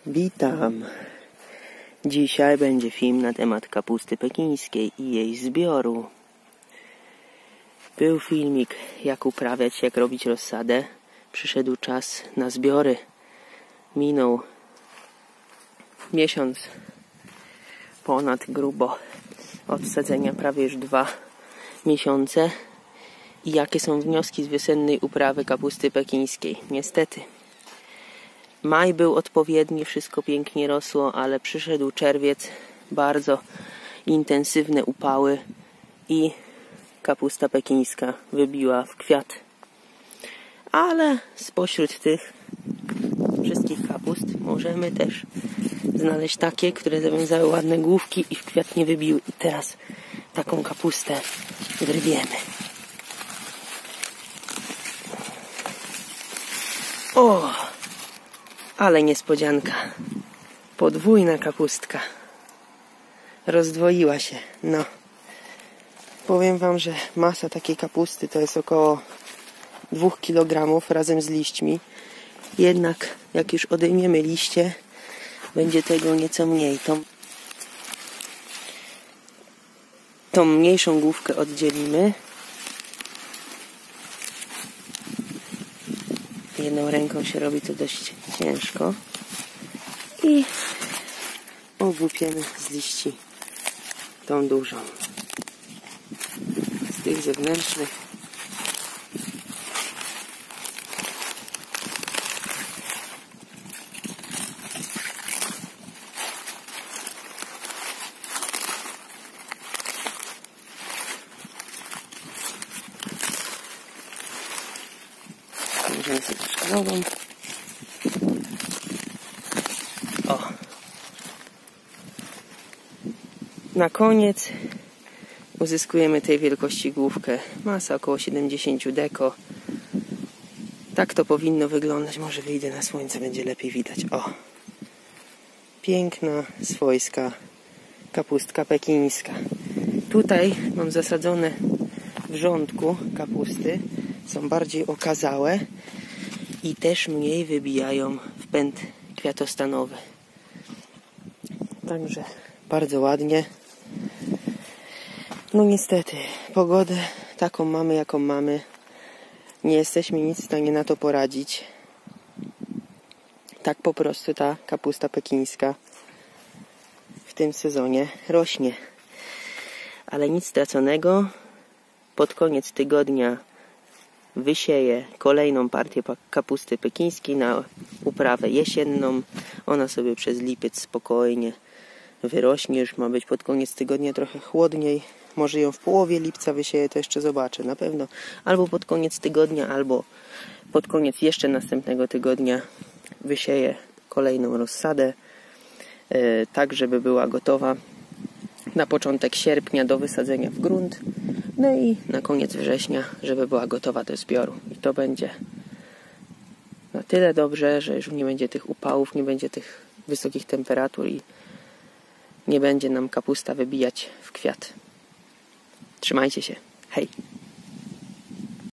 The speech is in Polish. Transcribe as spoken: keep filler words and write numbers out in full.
Witam. Dzisiaj będzie film na temat kapusty pekińskiej i jej zbioru. Był filmik, jak uprawiać, jak robić rozsadę. Przyszedł czas na zbiory. Minął miesiąc ponad grubo od sadzenia, prawie już dwa miesiące. I jakie są wnioski z wiosennej uprawy kapusty pekińskiej? Niestety. Maj był odpowiedni, wszystko pięknie rosło, ale przyszedł czerwiec, bardzo intensywne upały i kapusta pekińska wybiła w kwiat. Ale spośród tych wszystkich kapust możemy też znaleźć takie, które zawiązały ładne główki i w kwiat nie wybiły. I teraz taką kapustę wyrwiemy. O! Ale niespodzianka. Podwójna kapustka. Rozdwoiła się. No. Powiem wam, że masa takiej kapusty to jest około dwóch kilogramów razem z liśćmi. Jednak jak już odejmiemy liście, będzie tego nieco mniej. Tą, tą mniejszą główkę oddzielimy. Jedną ręką się robi to dość ciężko. I ogłupiemy z liści tą dużą. Z tych zewnętrznych możemy sobie troszkę nogą. O. Na koniec uzyskujemy tej wielkości główkę. Masa około siedemdziesiąt deko. Tak to powinno wyglądać. Może wyjdę na słońce, będzie lepiej widać. O. Piękna, swojska kapustka pekińska. Tutaj mam zasadzone w rządku kapusty. Są bardziej okazałe i też mniej wybijają w pęd kwiatostanowy. Także bardzo ładnie. No niestety, pogodę taką mamy, jaką mamy. Nie jesteśmy nic w stanie na to poradzić. Tak po prostu ta kapusta pekińska w tym sezonie rośnie. Ale nic straconego. Pod koniec tygodnia wysieję kolejną partię kapusty pekińskiej na uprawę jesienną. Ona sobie przez lipiec spokojnie wyrośnie. Już ma być pod koniec tygodnia trochę chłodniej. Może ją w połowie lipca wysieję, to jeszcze zobaczę. Na pewno albo pod koniec tygodnia, albo pod koniec jeszcze następnego tygodnia wysieję kolejną rozsadę. Yy, tak, żeby była gotowa na początek sierpnia do wysadzenia w grunt. No i na koniec września, żeby była gotowa do zbioru. I to będzie na tyle dobrze, że już nie będzie tych upałów, nie będzie tych wysokich temperatur i nie będzie nam kapusta wybijać w kwiat. Trzymajcie się. Hej!